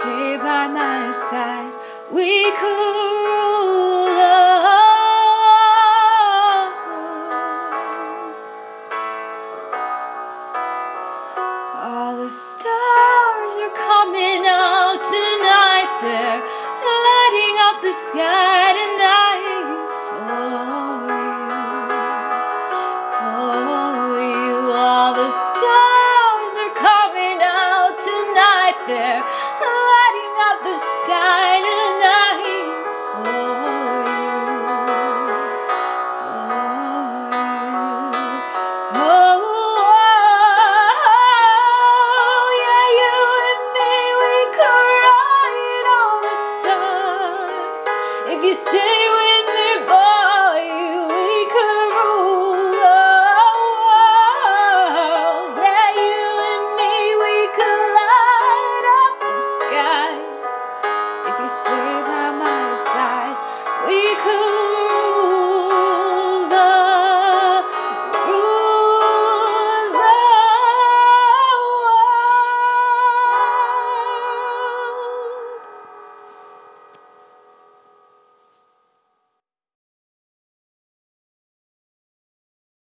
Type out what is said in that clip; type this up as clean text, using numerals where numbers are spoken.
stay by my side. We could rule the world. All the stars are coming out tonight. They're lighting up the sky tonight for you. All the stars are coming out tonight. They're